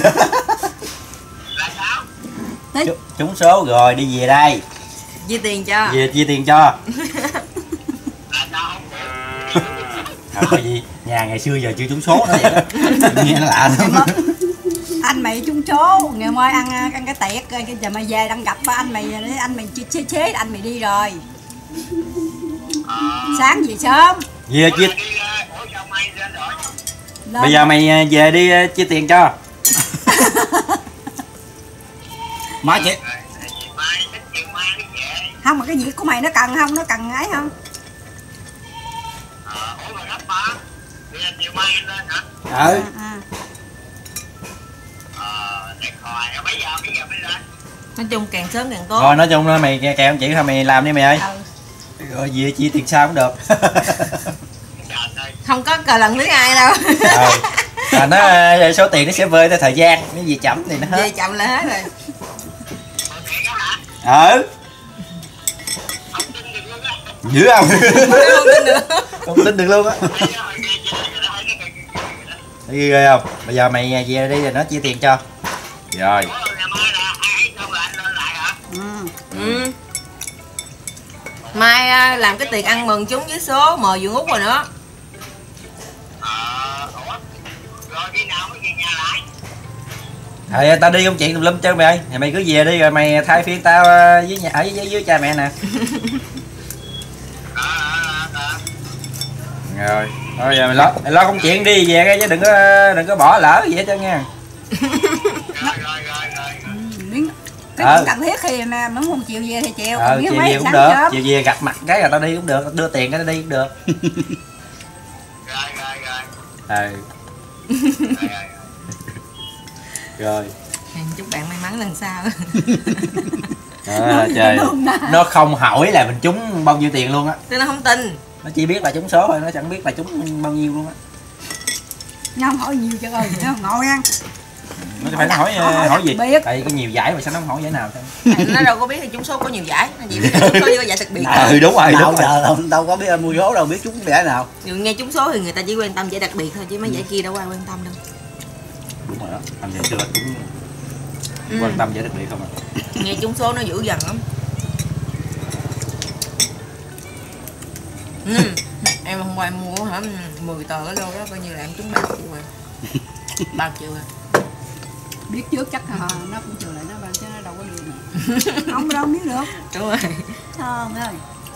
Trúng số rồi đi về đây. Chia tiền cho. Về chia tiền cho. Thôi gì, nhà ngày xưa giờ chưa trúng số nữa vậy đó. Nghe nó lạ lắm. Anh mày trúng số, ngày mai ăn cái tiệc rồi giờ mày về đang gặp anh mày chế anh mày đi rồi. Sáng gì sớm. Về chia. Bây giờ mày về đi chia tiền cho. Má chị. Không mà cái việc của mày nó cần không? Nó cần ấy không? Ừ. Nói chung càng sớm càng tốt. Thôi nói chung là mày kèo chị thôi mày làm đi mày ơi. Rồi về chia tiền sao cũng được. Không có cờ lần thứ hai đâu. Nó số tiền nó sẽ vơi theo thời gian, cái gì chậm thì nó hết. Về chậm là hết rồi. Dữ không? Không tin được luôn á. Thấy ghê không? Bây giờ mày về đi rồi nó chia tiền cho. Rồi. Mai làm cái tiệc ăn mừng trúng với số mời Dượng Út rồi nữa. Thôi tao đi công chuyện tùm lum chơi mày ơi. Thì mày cứ về đi rồi mày thay phiên tao với nhà ở với cha mẹ nè. Rồi, thôi giờ mày lo công chuyện đi về cái chứ đừng có bỏ lỡ gì hết trơn nha. Cái cần thiết thì mà muốn không chịu về thì chịu. Chiều về cũng được, chiều về gặp mặt cái là tao đi cũng được, đưa tiền cái tao đi cũng được. Rồi. Chúc bạn may mắn lần sau. Trời. Nó không hỏi là mình trúng bao nhiêu tiền luôn á. Tôi nó không tin. Nó chỉ biết là trúng số thôi, nó chẳng biết là trúng bao nhiêu luôn á. Nó không hỏi nhiều chứ ơi, nó ngồi ăn. Nó phải hỏi gì? Biết. Tại có nhiều giải mà sao nó không hỏi giải nào chứ? Nó đâu có biết thì trúng số có nhiều giải, nó chỉ biết là trúng số có giải đặc biệt. Đúng rồi, đúng rồi. Đâu có biết mua số đâu biết trúng giải nào. Nghe trúng số thì người ta chỉ quan tâm giải đặc biệt thôi chứ mấy giải kia đâu ai quan tâm đâu. Đúng rồi đó, anh ngày xưa cũng quan tâm giải đặc biệt không à. Nghe trúng số nó dữ dằn lắm. Em hôm qua em mua hả 10 tờ cái lô đó coi như là em trúng 3 triệu rồi. 3 triệu rồi. Biết trước chắc nó cũng chừa lại nó chứ nó đâu có được mà. Không đâu biết được. Đúng rồi. Thơm ơi.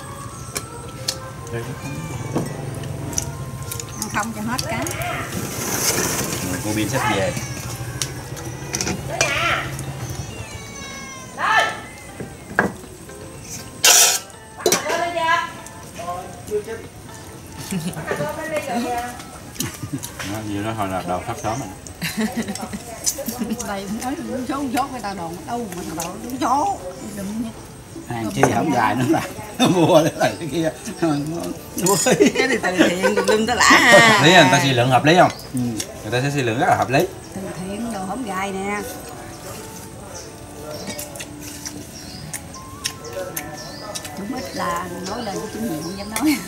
Ăn không cho hết cá. Cô Bin sắp về. Nó như nó hồi là đầu thấp sớm rồi. Đây nói đúng số người ta đồn đâu mà thằng đó đúng số. Hàng chi không dài nữa là mua lại cái kia. Cái này từ thiện tùm lum tới lạ ha. Lý người ta suy luận hợp lý không? Người ta sẽ suy luận rất là hợp lý. Từ thiện đồ hổng gài nè. Đúng ít là nói lên cái chủ nhiệm không dám nói.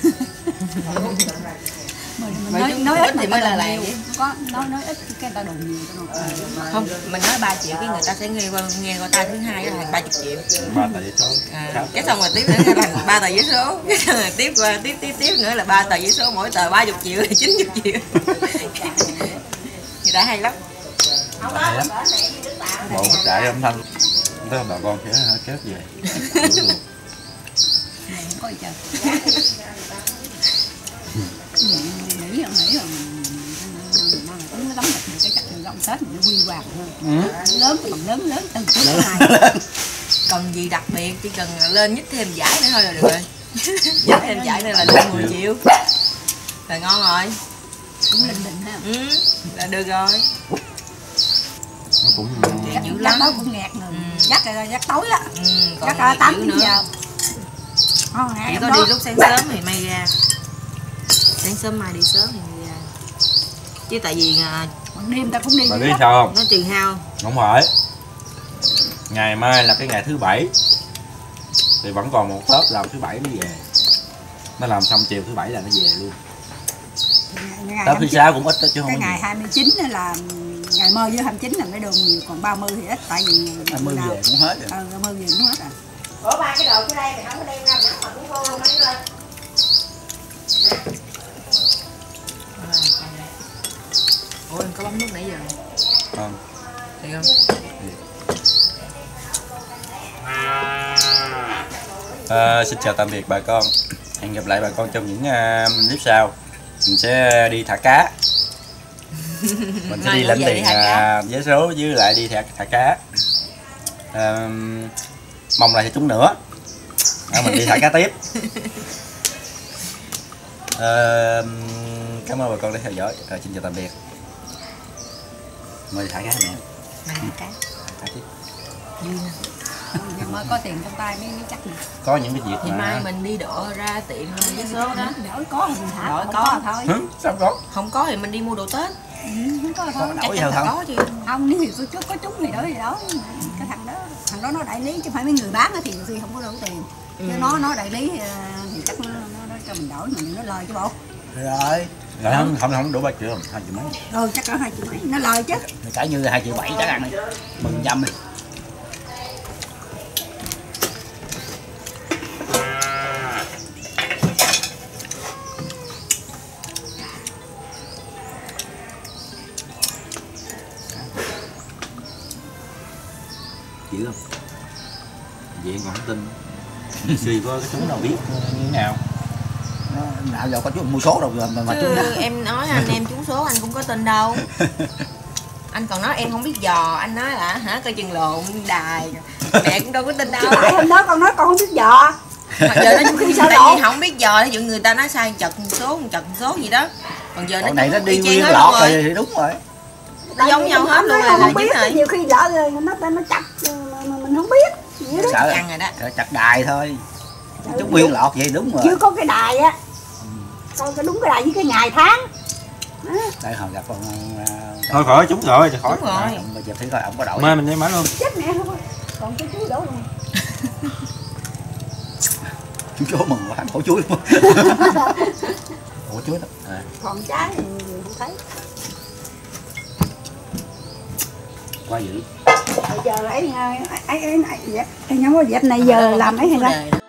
Mình nói ít thì mới là làng vậy. Có nói ít cái người ta đồn nhiều không, mình nói 3 triệu cái người ta sẽ nghe qua tay thứ hai là thành 30 triệu. 3 tờ giấy số. Cái xong rồi tiếp nữa là thành 3 tờ giấy số. Cái xong rồi tiếp nữa là 3 tờ giấy số, mỗi tờ 30 triệu là 90 triệu. Người ta hay lắm. Hay lắm. Bộ đại âm thanh. Tới bà con sẽ kéo về. Không có gì trời. Nghĩ rồi tính nó đóng được cái chặt đường cộng Tết mình quy hoàng hơn. Lớn thì lớn từ trước tới nay. Cần gì đặc biệt, chỉ cần lên nhích thêm giải nữa thôi là được rồi. Nhích thêm giải nữa là được 10 triệu là ngon rồi. Cũng linh định ha. Là được rồi. Nó cũng Dữ Dắt lắm. tối cũng ngạt rồi. Dắt tối á. Còn Dắt 8 nữa. giờ. Chỉ có đi lúc sáng sớm thì may ra. Sáng sớm mai đi sớm thì may ra. Chứ tại vì Ban đêm ta cũng đi. bà biết sao không? nó trừ hao. Không phải. Ngày mai là cái ngày thứ bảy thì vẫn còn một Tết làm thứ bảy mới về. Nó làm xong chiều thứ bảy là nó về luôn. Tết thứ sáu cũng ít đó chứ không cái có ngày nhiều. 29 là ngày mơ với 29 là mấy đường nhiều, còn 30 thì ít tại vì 20 về cũng hết rồi. 30 về cũng hết rồi. Ủa ba cái đồ dưới đây mày không có đem ra nắng mà cũng vô luôn lấy lên. Ủa em có bấm nút nãy giờ Không. thì không? Xin chào tạm biệt bà con. Hẹn gặp lại bà con trong những clip sau. Mình sẽ đi thả cá. Mình sẽ đi lãnh tiền vé số với lại đi thả cá. Mong là sẽ trúng nữa. Mình đi thả cá tiếp. Cảm ơn bà con đã theo dõi. Xin chào tạm biệt. Mời đi thả cá nè. Mày cá. Thả tiếp. Vui nè. Mới có tiền trong tay mới chắc được. Có những cái việc Thì mà mai mình đi độ ra tiệm vé số đó. Đổi có thì mình thả, Đổi không có. thôi. sao có? Không có thì mình đi mua đồ Tết. Không có thôi. Chắc Đổi chắn sao là không? có chứ. Không, nếu thì có trúng thì đổi thì đó. Cái thằng đó nó đại lý chứ không phải mấy người bán thì nhiều khi không có đủ tiền. Chứ nó đại lý thì chắc nó cho mình đổi mà nó lời chứ bộ. Rồi. Rồi không đủ 3 triệu, 2 triệu mấy. Chắc có 2 triệu mấy, nó lời chứ. Cả như 2 triệu 7 chắc ăn đi. Mừng dăm đi. Dữ không? Vậy còn không tin. Suy có cái chúng nào biết như thế nào. Nào giờ có chú mua số đâu rồi mà chú Chứ em nói anh em trúng số anh cũng có tin đâu. Anh còn nói em không biết dò, anh nói là hả coi chừng lộn đài. Mẹ cũng đâu có tin đâu. Tại hôm đó con nói con không biết dò. Mà giờ nó Khi sao tại lộn? vì không biết dò, ví dụ người ta nói sai chật số gì đó. Còn giờ này nó đi y chang nguyên hết lọt luôn rồi thì đúng rồi. Nó giống nhau hết luôn Không là biết, dính rồi. nhiều khi lỡ rồi nó chặt mà mình không biết. Vậy đó. Sợ Chăng rồi đó. chặt đài thôi. Chú nguyên lọt vậy đúng rồi. Chưa có cái đài á. Coi cái đúng cái đài với cái ngày tháng. Đây hồi gặp con Thôi khỏi trúng rồi thì khỏi. Đúng rồi. bây giờ thấy coi ông có đổi. Mai mình đi máy luôn. Chết mẹ thôi. Còn cái chuối đổ luôn. Chú số mừng quá, khổ chuối luôn. Ủa chuối đó. Còn trái thì không thấy. Quá dữ. Bây giờ ấy nhóm có dẹp này giờ làm ấy hay Đề ra. đó.